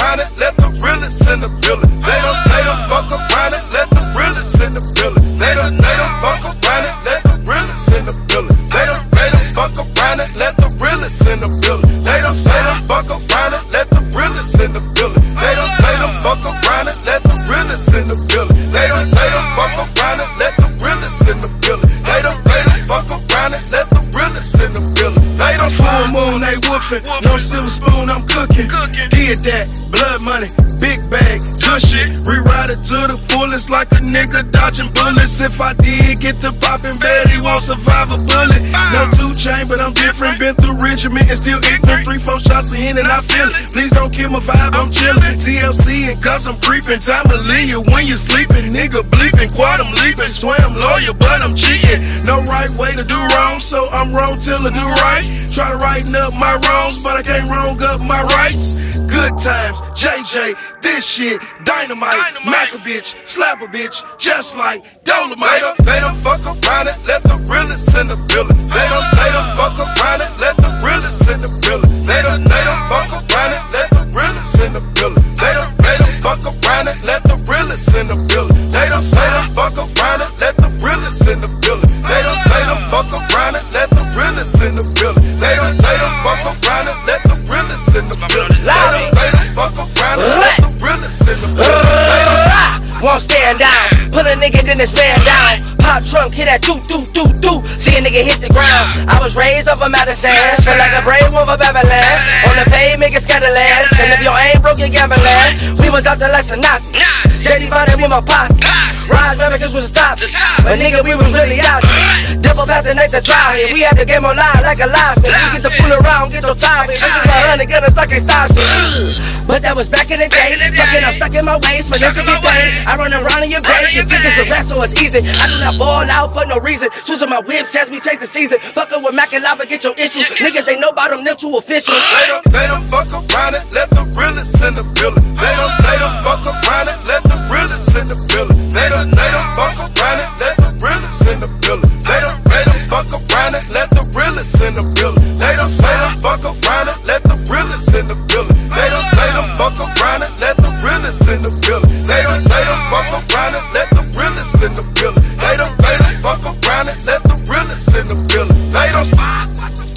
around it, let the realest in the building. They don't fuck around it, let the realest in the building. They don't fuck around it, let the realest in the building. They don't fuck around it, let the realest in the building. They don't fuck around it, let the realest in the building. They don't fuck around it, let the realest in the building. They don't fuck around it, let the realest in the building. They don't fuck around it, let the realest in the building. They don't full moon, they woofing. No silver spoon, I'm cooking. Did that, blood money, big bag, good shit. Rewrite it to the fullest like a nigga dodging bullets. If I did get to poppin' bad, he won't survive a bullet. No 2 Chainz, but I'm different. Been through regiment and still ignorant. 3-4 shots to in and I feel it. Please don't kill my vibe, I'm chillin'. TLC and cuz I'm creepin'. Time to leave you when you're sleeping. Nigga bleeping, quad I'm leaping. Swear I'm loyal, but I'm cheating. No right way to do wrong, so I'm wrong till I do right. Try to righten up my wrongs, but I can't wrong up my rights. Good times, JJ, this shit, dynamite. Mac a bitch, slap a bitch, just like Dolomite. They don't fuck around it, let the realest in the building. They don't fuck around it, let the realest in the building. They don't fuck around it, let the realest in the building. They don't fuck around it, let the realest in the building. They don't fuck around it, let the realest in the building. They don't fuck around it, let the realest in the building. They don't fuck around it, let the realest in the building. They don't fuck around it, let the realest in the building. Won't stand down, put a nigga then this man down. Pop trunk, hit that do. See a nigga hit the ground. I was raised off of Madison, feel like a brave wolf of Babylon. On the pavement, get scandalous. And if you ain't broke, you're gambling. We was out there like some Nazi. JD found that with my posse. Ride Remington was the top. But nigga, we was really out here. Double pass the night to try here. We had the game on line like a linesman. We get to fool around, get no time. Bitches 100 gunners like a style shit. But that was back in the day. Fucking I'm stuck in my waist for them to get paid. I run around in your base. You think it's a rest, so it's easy. I do not ball out for no reason. Switching my whips as we change the season. Fuckin' with Mac and Lava, get your issues. Niggas, they know about them too official. They don't fuck around it, let the realest in the building. They don't fuck around it, let the realest in the building. They don't fuck around it, let the realest in the building. They don't fuck around it, let the realest in the building. They don't fuck around it, let the realest in the building. They don't fuck around it, let the realest in the building. They don't fuck around it, let the realest in the building. They don't fuck around it, let the realest in the building. They don't